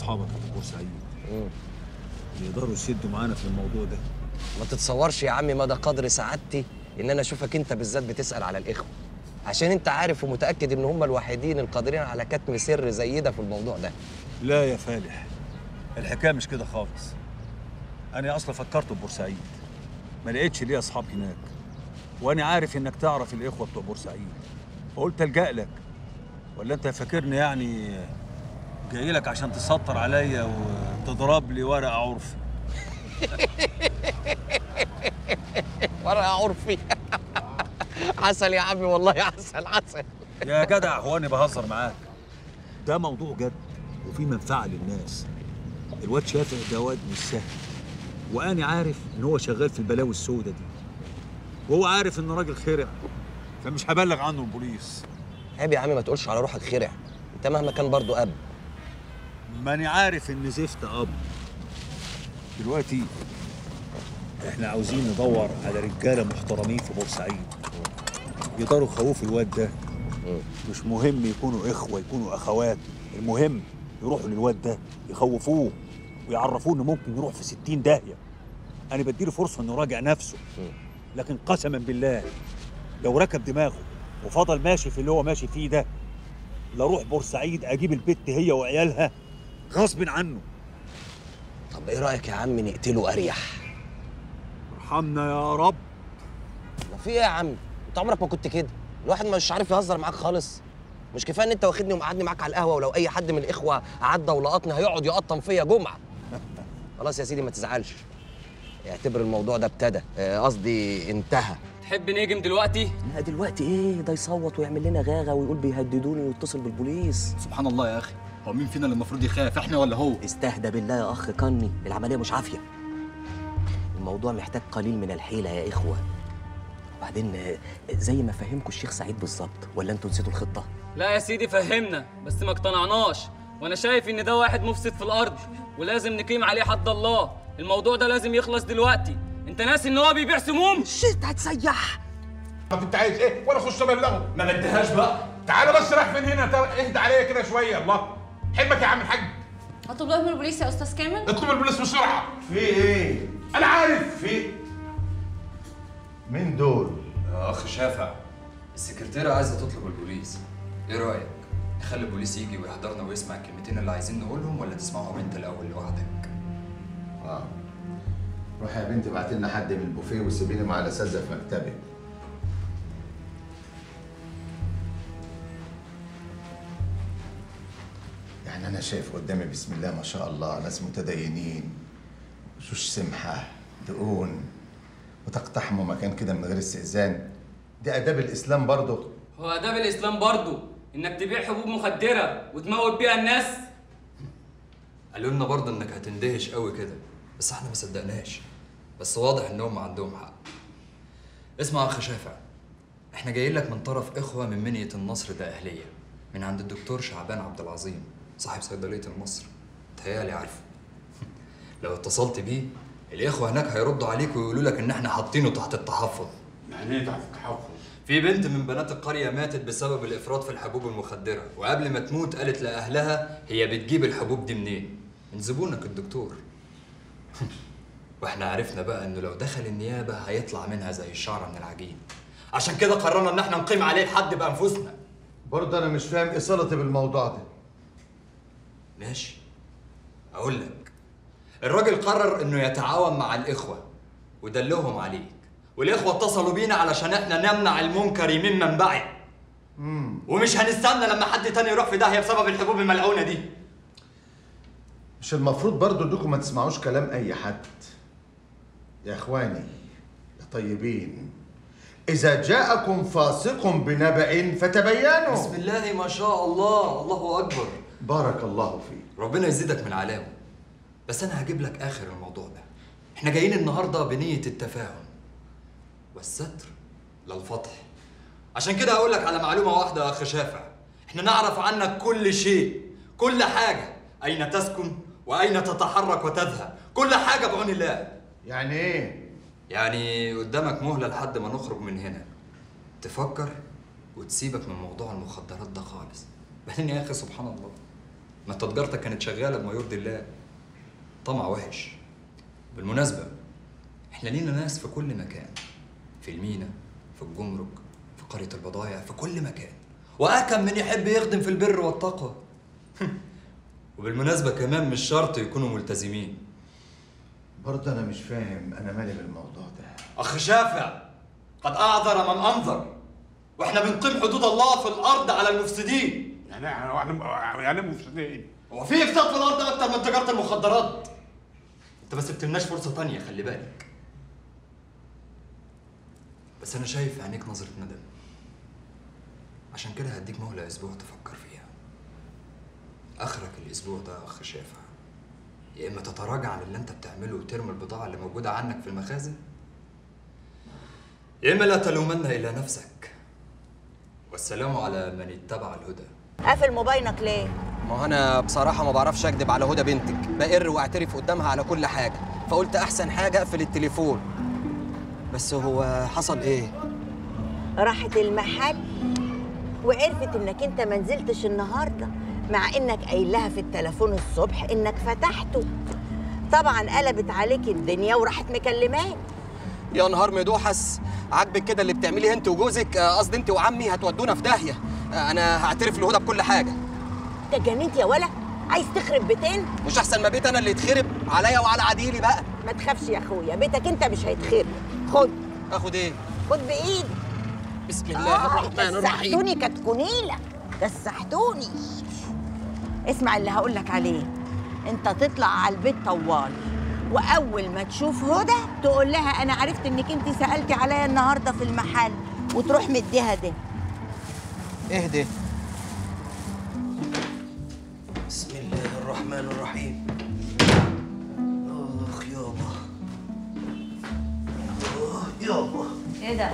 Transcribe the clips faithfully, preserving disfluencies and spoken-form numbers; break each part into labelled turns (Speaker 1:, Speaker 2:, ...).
Speaker 1: اصحابك في بورسعيد يقدروا يسدوا معانا في الموضوع ده.
Speaker 2: ما تتصورش يا عمي مدى قدر سعادتي ان انا اشوفك انت بالذات بتسال على الاخوه، عشان انت عارف ومتاكد ان هم الوحيدين القادرين على كتم سر زي ده في الموضوع ده.
Speaker 1: لا يا فالح، الحكايه مش كده خالص. انا اصلا فكرت ببورسعيد، ما لقيتش ليا اصحاب هناك، وانا عارف انك تعرف الاخوه بتوع بورسعيد، فقلت الجا لك. ولا انت فاكرني يعني جاي لك عشان تسطر عليا وتضرب لي ورقه عرفي؟
Speaker 2: ورقه عرفي؟ عسل يا عمي والله، عسل عسل
Speaker 1: يا جدع. هو انا بهزر معاك؟ ده موضوع جد وفي منفعه للناس. الواد شافع ده واد مش سهل، وانا عارف ان هو شغال في البلاوي السوداء دي، وهو عارف ان راجل خرع، فمش هبلغ عنه البوليس.
Speaker 2: عيب يا عمي ما تقولش على روحك خرع، انت مهما كان برضه اب.
Speaker 1: ماني عارف ان زفت اب. دلوقتي احنا عاوزين ندور على رجاله محترمين في بورسعيد يقدروا يخوفوا الواد ده. مش مهم يكونوا اخوه يكونوا اخوات، المهم يروحوا للواد ده يخوفوه ويعرفوه انه ممكن يروح في ستين داهيه. انا بديله فرصه انه يراجع نفسه، لكن قسما بالله لو ركب دماغه وفضل ماشي في اللي هو ماشي فيه ده، لاروح بورسعيد اجيب البت هي وعيالها غصب عنه.
Speaker 2: طب ايه رايك يا عم نقتله اريح؟
Speaker 1: ارحمنا يا رب.
Speaker 2: ما في ايه يا عم؟ انت عمرك ما كنت كده، الواحد مش عارف يهزر معاك خالص. مش كفايه ان انت واخدني ومقعدني معاك على القهوه، ولو اي حد من الاخوه عدى ولقطني هيقعد يقطم فيا جمعه. خلاص يا سيدي ما تزعلش، اعتبر الموضوع ده ابتدى، قصدي انتهى.
Speaker 3: تحب نهجم دلوقتي؟
Speaker 2: لا دلوقتي ايه؟ ده يصوت ويعمل لنا غاغه ويقول بيهددوني ويتصل بالبوليس.
Speaker 4: سبحان الله يا اخي، هو مين فينا اللي المفروض يخاف، احنا ولا هو؟
Speaker 2: استهدى بالله يا اخ كني، العمليه مش عافيه، الموضوع محتاج قليل من الحيله يا اخوه. وبعدين زي ما فهمكم الشيخ سعيد بالظبط، ولا انتوا نسيتوا الخطه؟
Speaker 3: لا يا سيدي فهمنا، بس ما اقتنعناش، وانا شايف ان ده واحد مفسد في الارض ولازم نقيم عليه حد الله. الموضوع ده لازم يخلص دلوقتي. انت ناسي ان هو بيبيع سموم؟
Speaker 2: شت هتسيح.
Speaker 5: طب انت عايز ايه؟ ولا اخش ابلغه؟
Speaker 3: ما بديهاش بقى.
Speaker 5: تعالى بس رايح فين هنا؟ اهدى عليا كده شويه. الله حبك يا عم الحاج.
Speaker 6: اطلب لهم البوليس يا استاذ كامل.
Speaker 5: اطلب البوليس بسرعه.
Speaker 7: في ايه؟
Speaker 5: انا عارف
Speaker 7: في مين دول؟
Speaker 8: يا اخ شافع، السكرتيرة عايزه تطلب البوليس، ايه رايك؟ نخلي البوليس يجي ويحضرنا ويسمع الكلمتين اللي عايزين نقولهم، ولا تسمعهم انت الاول لوحدك؟
Speaker 7: اه روحي يا بنتي ابعتي لنا حد من البوفيه وسيبيني مع الاساتذه في مكتبي. يعني انا شايف قدامي بسم الله ما شاء الله ناس متدينين، وشوش سمحه دقون، وتقتحموا مكان كده من غير استئذان. دي اداب الاسلام برضه؟
Speaker 3: هو اداب الاسلام برضه انك تبيع حبوب مخدره وتموت بيها الناس؟
Speaker 8: قالوا لنا برضه انك هتندهش قوي كده، بس احنا ما صدقناش، بس واضح انهم عندهم حق. اسمع يا اخ شافع، احنا جايين لك من طرف اخوه من منية النصر ده اهليه، من عند الدكتور شعبان عبد العظيم صاحب صيدليه النصر، تهيألي عارفه. لو اتصلت بيه الاخوه هناك هيردوا عليك ويقولوا لك ان احنا حاطينه تحت التحفظ.
Speaker 5: يعني ايه تحت التحفظ؟
Speaker 8: في بنت من بنات القريه ماتت بسبب الافراط في الحبوب المخدره، وقبل ما تموت قالت لاهلها هي بتجيب الحبوب دي منين؟ من زبونك الدكتور. واحنا عرفنا بقى انه لو دخل النيابه هيطلع منها زي الشعره من العجين، عشان كده قررنا ان احنا نقيم عليه الحد بانفسنا.
Speaker 7: برضه انا مش فاهم ايه صلتي بالموضوع ده.
Speaker 8: ماشي اقول لك، الراجل قرر انه يتعاون مع الاخوه ودلهم عليك، والاخوه اتصلوا بينا علشان احنا نمنع المنكر من منبعه.
Speaker 7: امم
Speaker 8: ومش هنستنى لما حد تاني يروح في داهيه بسبب الحبوب الملعونه دي.
Speaker 7: مش المفروض برضه انكم ما تسمعوش كلام اي حد؟ يا اخواني يا طيبين، اذا جاءكم فاسق بنبأ فتبينوا.
Speaker 8: بسم الله ما شاء الله، الله اكبر.
Speaker 7: بارك الله فيك.
Speaker 8: ربنا يزيدك من علامه. بس انا هجيب لك اخر الموضوع ده. احنا جايين النهارده بنيه التفاهم والستر للفتح. عشان كده هقول لك على معلومه واحده يا اخ شافع، احنا نعرف عنك كل شيء، كل حاجه، اين تسكن واين تتحرك وتذهب، كل حاجه بعون الله.
Speaker 7: يعني ايه؟
Speaker 8: يعني قدامك مهله لحد ما نخرج من هنا، تفكر وتسيبك من موضوع المخدرات ده خالص. بعدين يا اخي سبحان الله، ما انت تجارتك كانت شغاله بما يرضي الله. طمع وحش. بالمناسبه احنا لينا ناس في كل مكان، في المينا، في الجمرك، في قريه البضايع، في كل مكان، واكم من يحب يخدم في البر والتقوى. وبالمناسبه كمان مش شرط يكونوا ملتزمين.
Speaker 7: برضه انا مش فاهم انا مالي بالموضوع ده.
Speaker 8: اخ شافع، قد اعذر من انذر، واحنا بنقيم حدود الله في الارض على المفسدين.
Speaker 5: يعني يعني يعني مفسدين.
Speaker 8: هو في افساد في الارض اكتر من تجاره المخدرات؟ انت ما سبتلناش فرصه تانية، خلي بالك. بس انا شايف في عينيك نظره ندم، عشان كده هديك مهله اسبوع تفكر فيها. اخرك الاسبوع ده اخ شافع، يا اما تتراجع عن اللي انت بتعمله وترمي البضاعه اللي موجوده عنك في المخازن، يا اما لا تلومن الا نفسك. والسلام على من اتبع الهدى.
Speaker 9: قافل موبايلك ليه؟
Speaker 2: ما هو انا بصراحه ما بعرفش اكدب على هدى بنتك، بقر واعترف قدامها على كل حاجه، فقلت احسن حاجه اقفل التليفون. بس هو حصل ايه؟
Speaker 9: راحت المحل وعرفت انك انت ما نزلتش النهارده، مع انك قايل لها في التليفون الصبح انك فتحته. طبعا قلبت عليك الدنيا وراحت مكلماك.
Speaker 2: يا نهار مدوحس، عاجبك كده اللي بتعمليه انت وجوزك؟ قصدي انت وعمي هتودونا في داهيه. انا هعترف لهدى بكل حاجه.
Speaker 9: انت جننت يا ولا؟ عايز تخرب بيتين؟
Speaker 2: مش احسن ما بيت انا اللي يتخرب عليا وعلى عديلي بقى؟
Speaker 9: ما تخافش يا اخويا، بيتك انت مش هيتخرب. خد.
Speaker 2: اخد ايه؟
Speaker 9: خد بايدي.
Speaker 2: بسم الله آه الرحمن الرحيم.
Speaker 9: كسحتوني كتكونيله، كسحتوني. اسمع اللي هقول لك عليه، انت تطلع على البيت طوال، واول ما تشوف هدى تقول لها انا عرفت انك انت سالتي عليا النهارده في المحل، وتروح مديها ده.
Speaker 2: اهدي. بسم الله الرحمن الرحيم. اخ يابا، اه يابا.
Speaker 6: ايه ده؟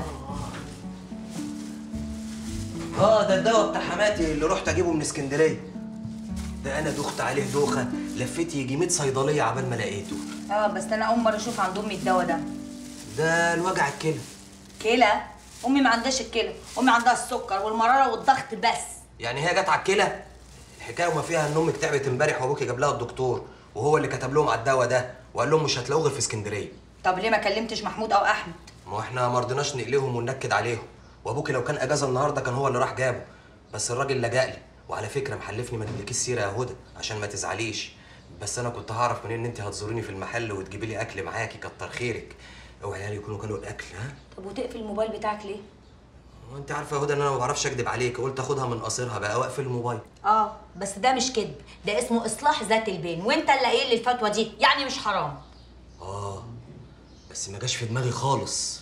Speaker 2: اه ده الدواء بتاع حماتي اللي رحت اجيبه من اسكندريه. ده انا دخت عليه دوخه، لفيت يجي مية صيدليه عبال ما لقيته.
Speaker 6: اه بس انا اول مره اشوف عند امي الدواء ده.
Speaker 2: ده الوجع الكلى.
Speaker 6: كلى؟ امي ما عندهاش الكلى، امي عندها السكر والمراره والضغط بس.
Speaker 2: يعني هي جت على الكلى؟ الحكايه وما فيها ان امك تعبت امبارح وابوكي جاب لها الدكتور، وهو اللي كتب لهم على الدواء ده، وقال لهم مش هتلاقوه غير في اسكندريه.
Speaker 6: طب ليه ما كلمتش محمود او احمد؟
Speaker 2: ما احنا ما رضيناش نقلهم وننكد عليهم، وابوكي لو كان اجازه النهارده كان هو اللي راح جابه، بس الراجل لجأ لي، وعلى فكره محلفني ما اجيبلكيش سيره يا هدى عشان ما تزعليش، بس انا كنت هعرف منين ان انت هتزوريني في المحل وتجيبي لي اكل معاكي، كتر خيرك. اوعي العيال يكونوا كانوا الاكل. ها؟
Speaker 6: طب وتقفل الموبايل بتاعك ليه؟
Speaker 2: وانت عارفه يا هدى ان انا ما بعرفش اكدب عليك، قلت اخدها من قصيرها بقى واقفل الموبايل.
Speaker 6: اه بس ده مش كذب، ده اسمه اصلاح ذات البين، وانت اللي قايل لي الفتوى دي، يعني مش حرام.
Speaker 2: اه بس ما جاش في دماغي خالص.